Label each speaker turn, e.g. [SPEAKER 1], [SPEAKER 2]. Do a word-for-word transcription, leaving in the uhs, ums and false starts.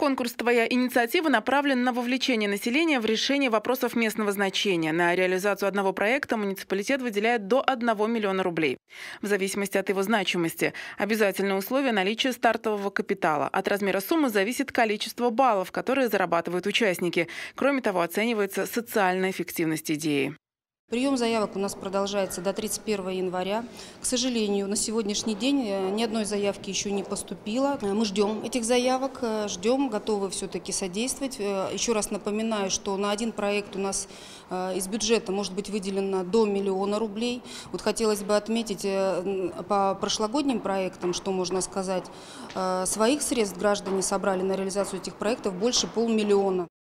[SPEAKER 1] Конкурс «Твоя инициатива» направлен на вовлечение населения в решение вопросов местного значения. На реализацию одного проекта муниципалитет выделяет до одного миллиона рублей. В зависимости от его значимости. Обязательное условие – наличие стартового капитала. От размера суммы зависит количество баллов, которые зарабатывают участники. Кроме того, оценивается социальная эффективность идеи.
[SPEAKER 2] Прием заявок у нас продолжается до тридцать первого января. К сожалению, на сегодняшний день ни одной заявки еще не поступило. Мы ждем этих заявок, ждем, готовы все-таки содействовать. Еще раз напоминаю, что на один проект у нас из бюджета может быть выделено до миллиона рублей. Вот хотелось бы отметить по прошлогодним проектам, что можно сказать, своих средств граждане собрали на реализацию этих проектов больше полмиллиона.